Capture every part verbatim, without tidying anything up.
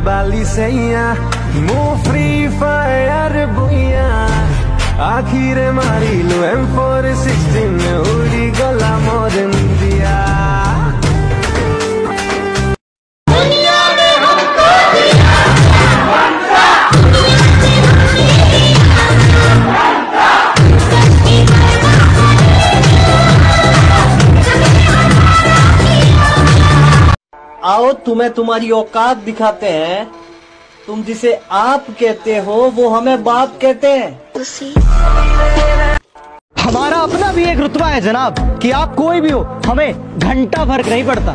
बाली सैया मो free fire बुइया आखिर मारी लो एम फोर सिक्सटीन उड़ी गला मोर दिया। आओ तुम्हें तुम्हारी औकात दिखाते हैं। तुम जिसे आप कहते हो वो हमें बाप कहते हैं। हमारा अपना भी एक रुतबा है जनाब कि आप कोई भी हो, हमें घंटा फर्क नहीं पड़ता।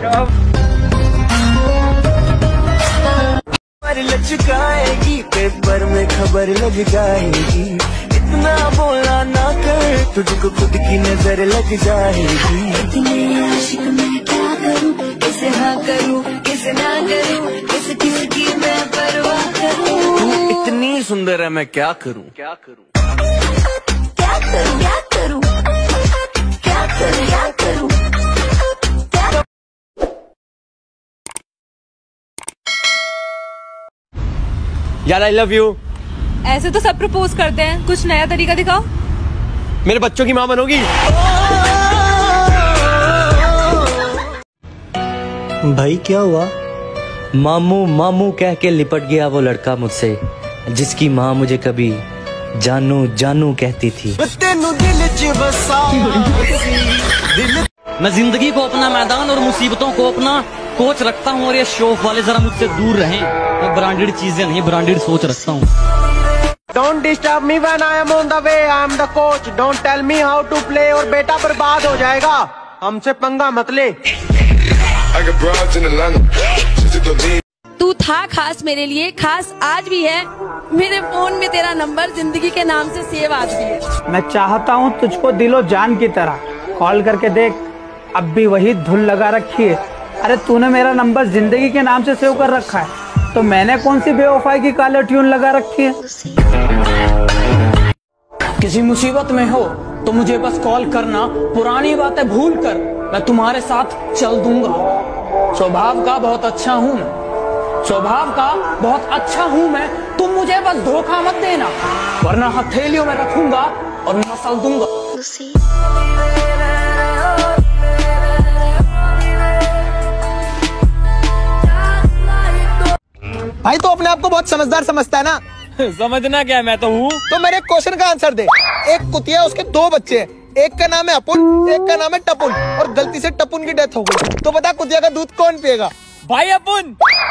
लचकाएगी पेपर में खबर लग जाएगी, इतना बोला ना कर तुझको खुद की नजर लग जाएगी। इतने आशिक मैं क्या करूं, किसे हाँ करूं किसे ना करूं, किस किस की मैं परवाह करूं। तू इतनी सुंदर है मैं क्या करूं क्या करूं क्या करूं क्या करूं क्या करूं क्या करूं। यार आई लव यू। ऐसे तो सब प्रपोज करते हैं, कुछ नया तरीका दिखाओ। मेरे बच्चों की माँ बनोगी। भाई क्या हुआ? मामू मामू कह के लिपट गया वो लड़का मुझसे, जिसकी माँ मुझे कभी जानू जानू कहती थी। मैं जिंदगी को अपना मैदान और मुसीबतों को अपना कोच रखता हूँ, और ये शौक वाले जरा मुझसे दूर रहें। मैं ब्रांडेड चीजें नहीं ब्रांडेड सोच रखता हूँ। Don't disturb me when I am on the way. I am the coach. Don't tell me how to play. और बेटा बर्बाद हो जाएगा, हमसे पंगा मत ले। तू था खास मेरे लिए, खास आज भी है। मेरे फोन में तेरा नंबर जिंदगी के नाम से सेव आज भी है। मैं चाहता हूँ तुझको दिलो जान की तरह, कॉल करके देख अब भी वही धुन लगा रखी है। अरे तूने मेरा नंबर जिंदगी के नाम से सेव कर रखा है, तो मैंने कौन सी बेवफाई की काले ट्यून लगा रखी है। किसी मुसीबत में हो तो मुझे बस कॉल करना, पुरानी बातें भूल कर मैं तुम्हारे साथ चल दूंगा। स्वभाव का बहुत अच्छा हूँ मैं, स्वभाव का बहुत अच्छा हूँ मैं। तुम मुझे बस धोखा मत देना, वरना हथेलियों में रखूंगा और मसल दूंगा। भाई तो अपने आप को बहुत समझदार समझता है ना। समझना क्या, मैं तो हूँ। तो मेरे क्वेश्चन का आंसर दे। एक कुतिया, उसके दो बच्चे हैं, एक का नाम है अपुन, एक का नाम है टपुन, और गलती से टपुन की डेथ हो गई, तो बता कुतिया का दूध कौन पिएगा? भाई अपुन।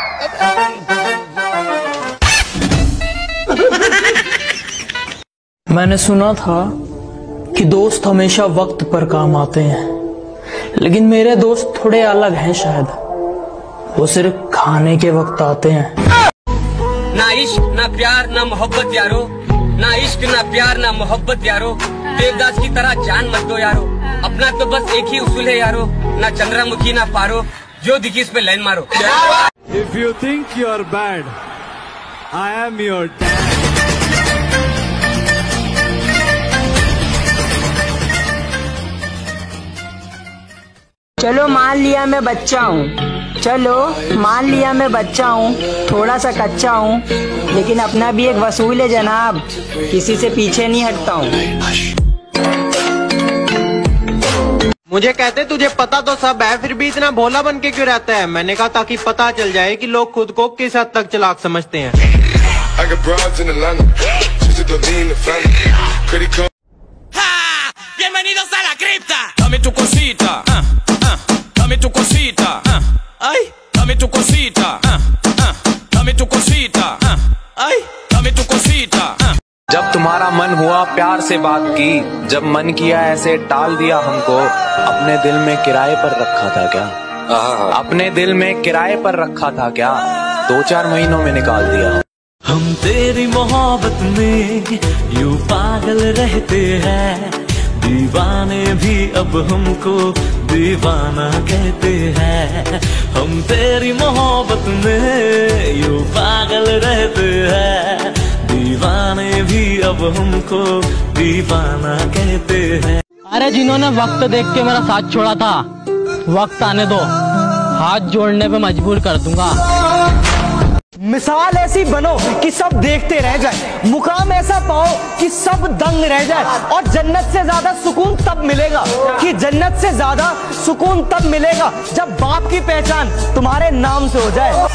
मैंने सुना था कि दोस्त हमेशा वक्त पर काम आते हैं, लेकिन मेरे दोस्त थोड़े अलग हैं शायद। वो सिर्फ खाने के वक्त आते हैं। ना इश्क ना प्यार ना मोहब्बत यारो, ना इश्क ना प्यार ना मोहब्बत यारो। देवदास की तरह जान मत दो यारो, अपना तो बस एक ही उसूल है यारो, ना चंद्रमुखी ना पारो, जो दिखी इस पे लाइन मारो। If you think you are bad, I am your dad. चलो मान लिया मैं बच्चा हूँ, चलो मान लिया मैं बच्चा हूँ, थोड़ा सा कच्चा हूँ, लेकिन अपना भी एक वसूल है जनाब, किसी से पीछे नहीं हटता हूँ। मुझे कहते तुझे पता तो सब है, फिर भी इतना भोला बन के क्यों रहता है? मैंने कहा ताकि पता चल जाए कि लोग खुद को किस हद तक चालाक समझते हैं। Bienvenidos a la cripta. Dame tu cosita, uh, uh, dame tu cosita, uh, ay, dame tu cosita, uh, uh, dame tu cosita, uh, ay, dame tu cosita. Uh. जब तुम्हारा मन हुआ प्यार से बात की, जब मन किया ऐसे टाल दिया हमको, अपने दिल में किराए पर रखा था क्या? अपने दिल में किराए पर रखा था क्या? दो चार महीनों में निकाल दिया। हम तेरी मोहब्बत में यूं पागल रहते हैं, दीवाने भी अब हमको दीवाना कहते हैं। हम तेरी मोहब्बत में यूं पागल रहते हैं, दीवाने भी अब हमको दीवाना कहते हैं। अरे जिन्होंने वक्त देख के मेरा साथ छोड़ा था, वक्त आने दो, हाथ जोड़ने पे मजबूर कर दूंगा। मिसाल ऐसी बनो कि सब देखते रह जाए, मुकाम ऐसा पाओ कि सब दंग रह जाए, और जन्नत से ज्यादा सुकून तब मिलेगा कि जन्नत से ज्यादा सुकून तब मिलेगा जब बाप की पहचान तुम्हारे नाम से हो जाए।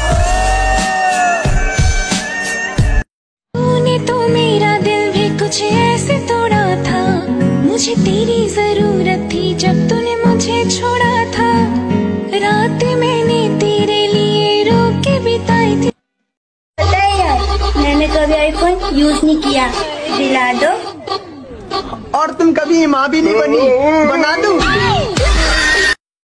तूने तो मेरा दिल भी कुछ ऐसे तोड़ा था, मुझे तेरी जरूरत थी जब तूने मुझे छोड़ा था, रात मैंने तेरे लिए रो के बिताई थी। मैंने कभी आईफोन यूज नहीं किया, दिला दो। और तुम कभी माँ भी नहीं बनी, बना दूं।